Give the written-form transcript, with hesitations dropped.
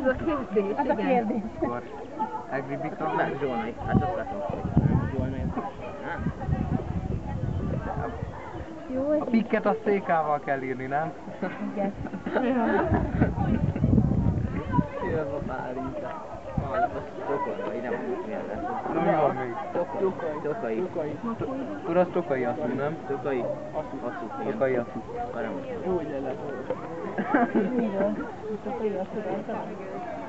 Az a kérdés, Az a kérdés. Akkor Agribiton? Nem, Zsolnai. Hát azt látom. Zsolnai. Jó, A pikket a CK-val kell írni, nem? igen. Mi az a Párizsa? Tokai, nem tudjuk milyen lesz. Na mi van még? Tokai. Akkor az Tokai asszú, nem? Tokai. Asszú. Tokai asszú. Arra most. Miről? Csak a jó,